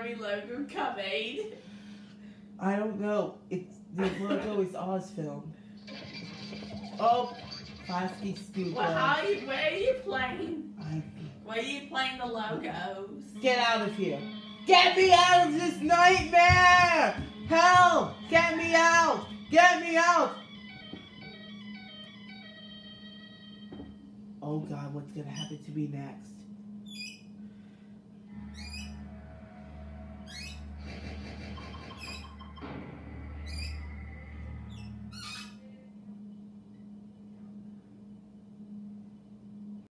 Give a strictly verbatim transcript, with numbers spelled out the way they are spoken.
army logo coming? I don't know. It's the logo is Ozfilm. Oh, Klasky Scoop. Well, how are you, where are you playing? I, Where are you playing the logos? get out of here. Get me out of this nightmare! Help! Get me out! Get me out! Oh God, what's gonna happen to me next?